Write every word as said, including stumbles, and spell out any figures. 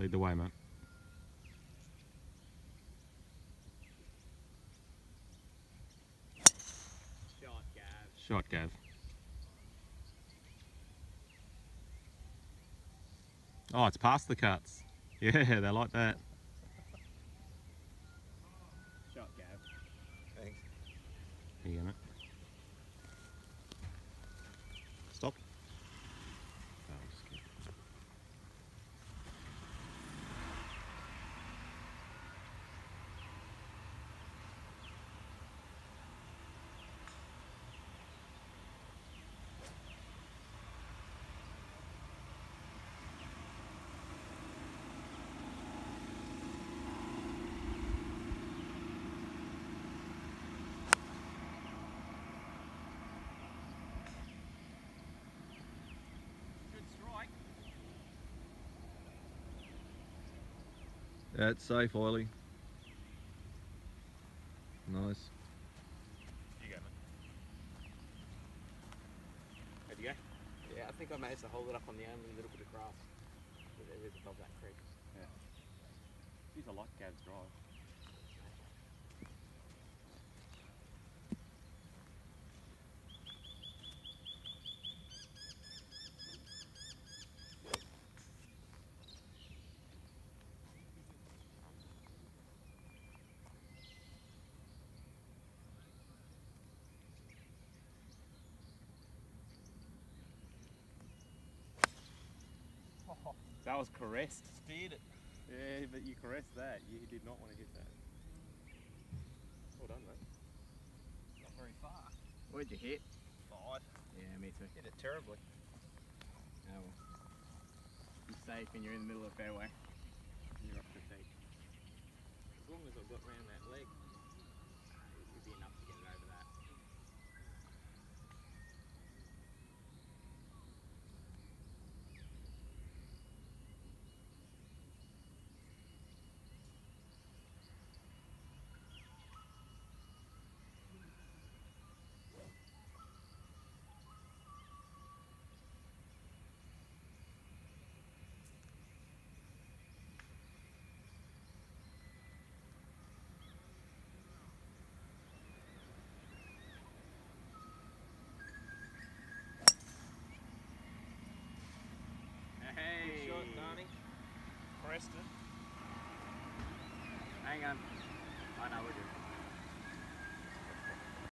Lead the way, mate. Shot, Gav. Shot, Gav. Oh, it's past the cuts. Yeah, they like that. Shot, Gav. Thanks. Here you go, mate. Stop. Oh, just kidding. Good strike. Yeah, it's safe, Oily. Nice. You go, mate. How'd you go? Yeah, I think I managed to hold it up on the only little bit of grass that there is above that creek. Yeah. Geez, I like Gav's drive. That was caressed. Steered it. Yeah, but you caressed that. You did not want to hit that. Well done, mate. Not very far. Where'd you hit? Five. Yeah, me too. Hit it terribly. Oh well. Be safe when you're in the middle of the fairway. You're up to take. As long as I got round that leg, it would be enough to get it over that. Hey! Good shot, Darnie. Preston. Hang on. I know we're good.